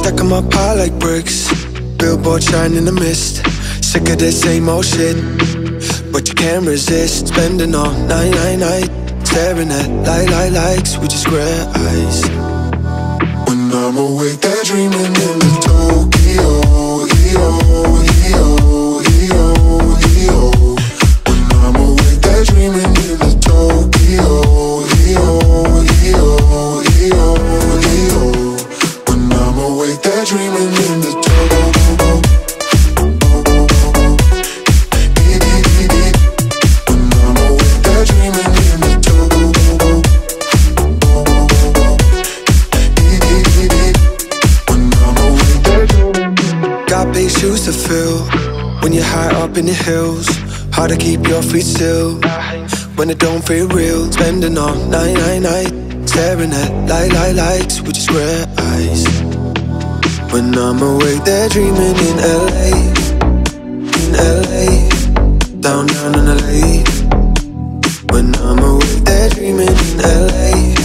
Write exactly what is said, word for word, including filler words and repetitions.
Stack 'em up high like bricks, billboard shine in the mist. Sick of the same old shit, but you can't resist. Spending all night, night, night, staring at light, light, lights with your square eyes. When I'm awake, they're dreaming in the Tokyo, E O, E O, E O, E O. When I'm awake, they're dreaming in the Tokyo, E O, E O, E O, E O. When I'm awake, they're dreaming in the Tokyo. Got big shoes to fill when you're high up in the hills. Hard to keep your feet still when it don't feel real. Spending all night, night, night, staring at light, light, lights with your square eyes. When I'm awake, they're dreaming in L A, in L A, down, down in L A. When I'm awake, they're dreaming in L A.